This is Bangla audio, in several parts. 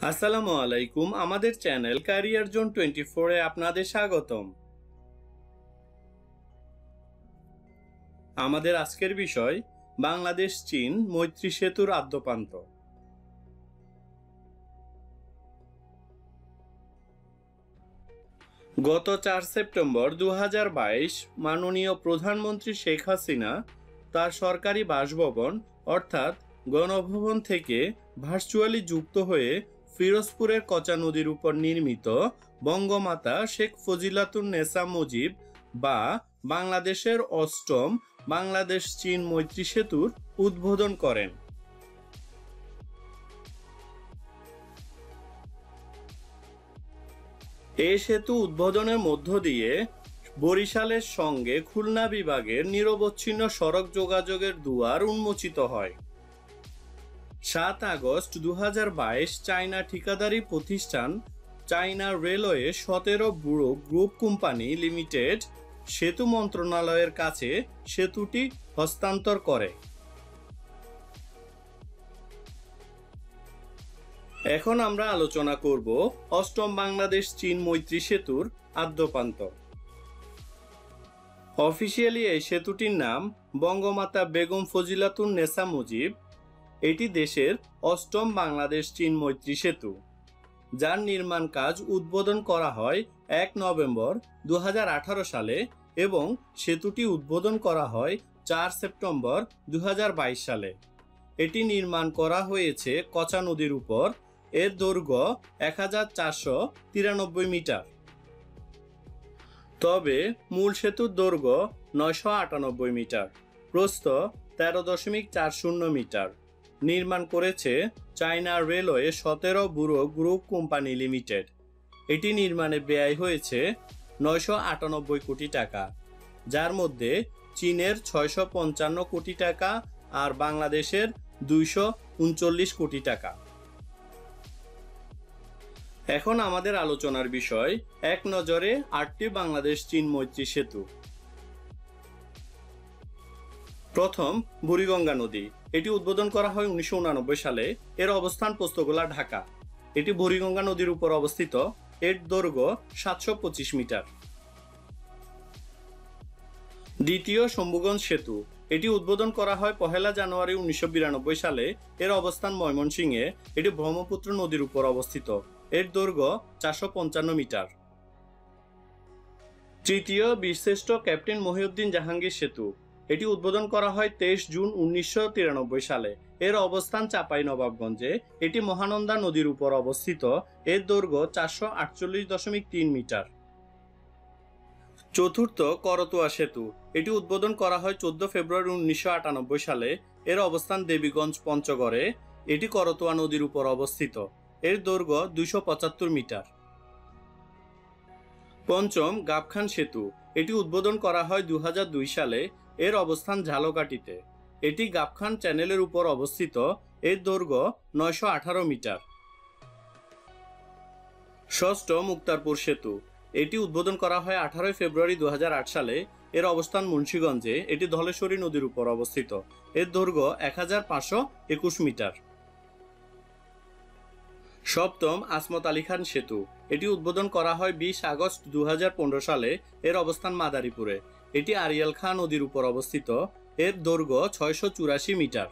আসসালামু আলাইকুম। আমাদের চ্যানেল ক্যারিয়ার জোন 24 এ আপনাদের স্বাগতম। আমাদের আজকের বিষয় বাংলাদেশ চীন মৈত্রী সেতুর আদ্যপান্ত। গত 4 সেপ্টেম্বর 2022 মাননীয় প্রধানমন্ত্রী শেখ হাসিনা তার সরকারি বাসভবন অর্থাৎ গণভবন থেকে ভার্চুয়ালি যুক্ত হয়ে ফিরোজপুরের কচা নদীর উপর নির্মিত বঙ্গমাতা শেখ ফজিলাতুন্নেসা মুজিব বা বাংলাদেশের অষ্টম বাংলাদেশ চীন মৈত্রী সেতুর উদ্বোধন করেন। এই সেতু উদ্বোধনের মধ্য দিয়ে বরিশালের সঙ্গে খুলনা বিভাগের নিরবচ্ছিন্ন সড়ক যোগাযোগের দুয়ার উন্মোচিত হয়। 7 আগস্ট 2022 চায়না ঠিকাদারি প্রতিষ্ঠান China railway 17 bureau group company limited সেতু মন্ত্রণালয়ের কাছে সেতুটি হস্তান্তর করে। এখন আমরা আলোচনা করব অষ্টম বাংলাদেশ চীন মৈত্রী সেতুর আদ্যপান্ত। অফিসিয়ালি এই সেতুটির নাম বঙ্গমাতা বেগম ফজিলাতুন্নেসা মুজিব। এটি দেশের অষ্টম বাংলাদেশ চীন মৈত্রী সেতু, যার নির্মাণ কাজ উদ্বোধন করা হয় 1 নভেম্বর 2018 সালে এবং সেতুটি উদ্বোধন করা হয় 4 সেপ্টেম্বর 2022 সালে। এটি নির্মাণ করা হয়েছে কচা নদীর উপর। এর দৈর্ঘ্য 1493 মিটার। তবে মূল সেতুর দৈর্ঘ্য 998 মিটার, প্রস্থ 13.40 মিটার। নির্মাণ করেছে China railway 17 bureau group company limited. এটি নির্মাণে ব্যয় হয়েছে 998 কোটি টাকা, যার মধ্যে চীনের 655 কোটি টাকা আর বাংলাদেশের 239 কোটি টাকা। এখন আমাদের আলোচনার বিষয় এক নজরে 8টি বাংলাদেশ চীন মৈত্রী সেতু। প্রথম, বুড়িগঙ্গা নদী। এটি উদ্বোধন করা হয় 1989 সালে। এর অবস্থান পোস্তগোলা, ঢাকা। এটি বুড়িগঙ্গা নদীর উপর অবস্থিত। এর দৈর্ঘ্য 725 মিটার। দ্বিতীয়, শম্ভুগঞ্জ সেতু। এটি উদ্বোধন করা হয় 1 জানুয়ারি 1992 সালে। এর অবস্থান ময়মনসিংহে। এটি ব্রহ্মপুত্র নদীর উপর অবস্থিত। এর দৈর্ঘ্য 455 মিটার। তৃতীয়, বীরশ্রেষ্ঠ ক্যাপ্টেন মহিউদ্দিন জাহাঙ্গীর সেতু। এটি উদ্বোধন করা হয় 23 জুন 1993 সালে। এর অবস্থান চাঁপাইনবাবগঞ্জে। এটি মহানন্দা নদীর উপর অবস্থিত। এর দৈর্ঘ্য 448.3 মিটার। চতুর্থ, করতোয়া সেতু। এটি উদ্বোধন করা হয় 14 ফেব্রুয়ারি 1998 সালে। এর অবস্থান দেবীগঞ্জ, পঞ্চগড়ে। এটি করতোয়া নদীর উপর অবস্থিত। এর দৈর্ঘ্য 275 মিটার। পঞ্চম, গাবখান সেতু। এটি উদ্বোধন করা হয় 2002 সালে। এর অবস্থান ঝালকাঠিতে। এটি গাবখান চ্যানেলের উপর অবস্থিত। এর দৈর্ঘ্য 918 মিটার। ষষ্ঠ, মুক্তারপুর সেতু। এটি উদ্বোধন করা হয় 18 ফেব্রুয়ারি 2008 সালে। এর অবস্থান মুন্সিগঞ্জে। এটি ধলেশ্বরী নদীর উপর অবস্থিত। এর দৈর্ঘ্য 1521 মিটার। সপ্তম, আসমত আলী খান সেতু। এটি উদ্বোধন করা হয় 20 আগস্ট 2015 সালে। এর অবস্থান মাদারীপুরে। এটি আরিয়াল খাঁ নদীর উপর অবস্থিত। এর দৈর্ঘ্য 684 মিটার।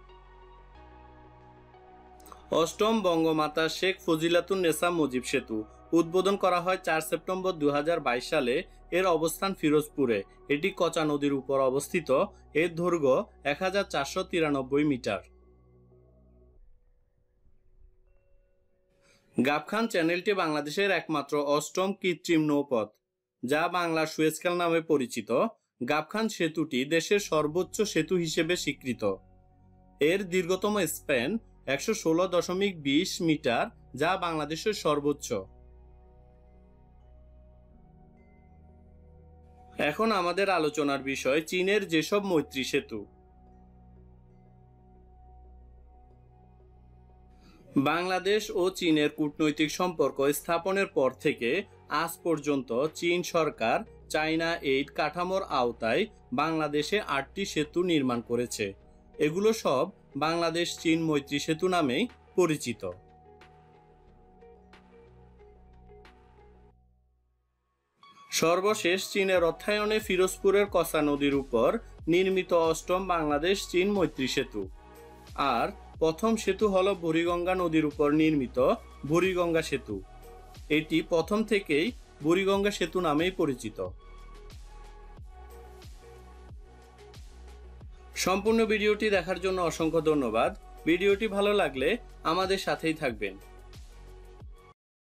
অষ্টম, বঙ্গমাতা শেখ ফজিলাতুন্নেসা মুজিব সেতু। উদ্বোধন করা হয় 4 সেপ্টেম্বর 2022 সালে। এর অবস্থান ফিরোজপুরে। এটি কচা নদীর উপর অবস্থিত। এর দৈর্ঘ্য 1493 মিটার। গাবখান চ্যানেলটি বাংলাদেশের একমাত্র অষ্টম কৃত্রিম নৌপথ, যা বাংলার সুয়েজ খাল নামে পরিচিত। গাবখান সেতুটি দেশের সর্বোচ্চ সেতু হিসেবে স্বীকৃত। এর দীর্ঘতম স্প্যান 116.20 মিটার, যা বাংলাদেশের সর্বোচ্চ। এখন আমাদের আলোচনার বিষয় চীনের যেসব মৈত্রী সেতু। বাংলাদেশ ও চীনের কূটনৈতিক সম্পর্ক স্থাপনের পর থেকে আজ পর্যন্ত চীন সরকার চায়না এইড কাঠামোর আওতায় বাংলাদেশে 8টি সেতু নির্মাণ করেছে। এগুলো সব বাংলাদেশ চীন মৈত্রী সেতু নামেই পরিচিত। সর্বশেষ চীনের অর্থায়নে ফিরোজপুরের কসা নদীর উপর নির্মিত অষ্টম বাংলাদেশ চীন মৈত্রী সেতু। আর প্রথম সেতু হল বুড়িগঙ্গা নদীর উপর নির্মিত বুড়িগঙ্গা সেতু। এটি প্রথম থেকেই বুড়িগঙ্গা সেতু নামেই পরিচিত। সম্পূর্ণ ভিডিওটি দেখার জন্য অসংখ্য ধন্যবাদ। ভিডিওটি ভালো লাগলে আমাদের সাথেই থাকবেন।